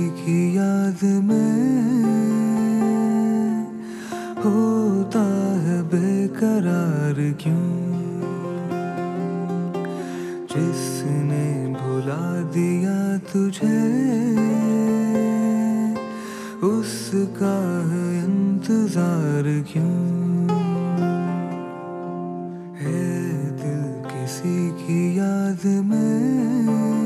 की याद में होता है बेकरार क्यों? जिसने भुला दिया तुझे उसका है इंतजार क्यों? है दिल किसी की याद में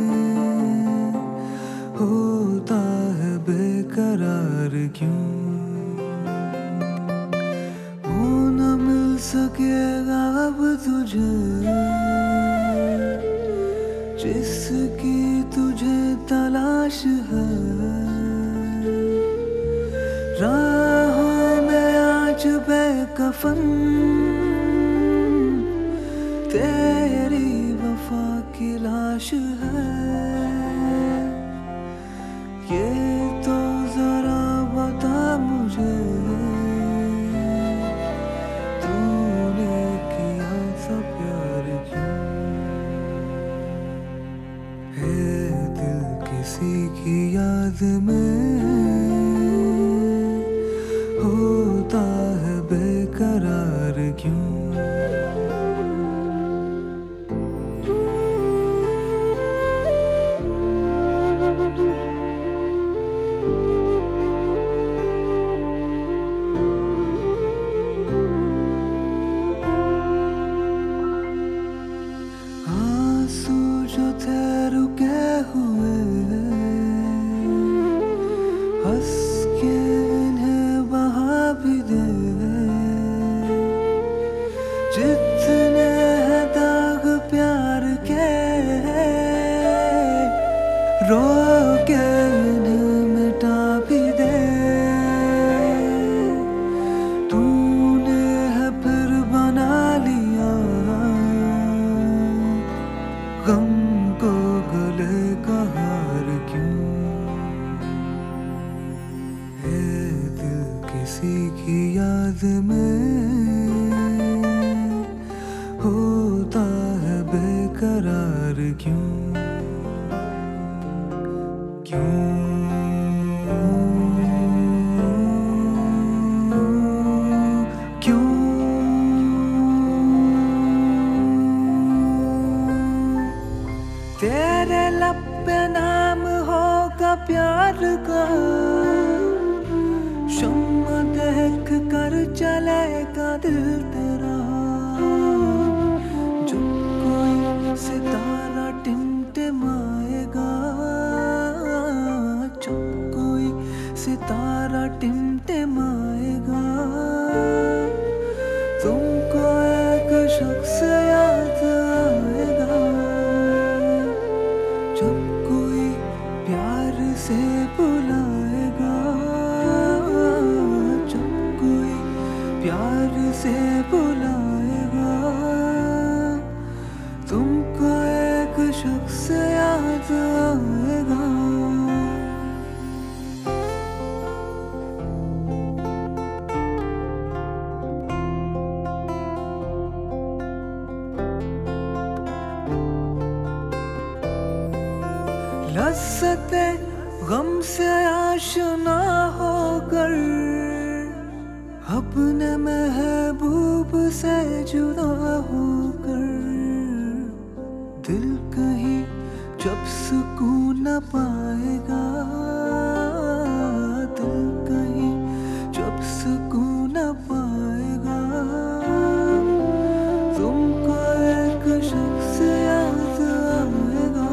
होता है बेकरार क्यों? वो न मिल सकेगा अब तुझे जिसकी तुझे तलाश है। राहों में आज बेकफन तेरी वफा की लाश है। ये तो जरा बता मुझे तूने किया सा प्यार क्यों? है दिल किसी की याद में होता है बेकरार क्यों? आंसू जो थे रुके हुए हंस के इन्हें बहा भी दे। जितने हैं दाग प्यार के रो के इन्हें मिटा भी दे। तूने है फिर बना लिया गम को गले का हार क्यों? है दिल किसी की याद में होता है बेकरार क्यों? क्यों? क्यों? तेरे लब पे नाम होगा प्यार का शम्मा देख कर चलेगा दिल तेरा। जब कोई सितारा टिमटिमाएगा जब कोई सितारा टिमटिमाएगा तुमको एक शख्स याद आएगा। जब कोई प्यार से बुलाएगा जब कोई प्यार से बुलाएगा तुमको एक शख्स याद आएगा। लज़्ज़ते गम से आशना होकर अपने महबूब से जुदा होकर दिल कहीं जब सुकून न पाएगा दिल कहीं जब सुकून न पाएगा तुमको एक शख्स याद आएगा।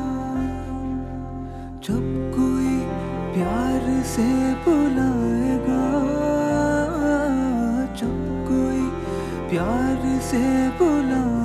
जब कोई प्यार से बुलाएगा जब कोई प्यार से बुलाएगा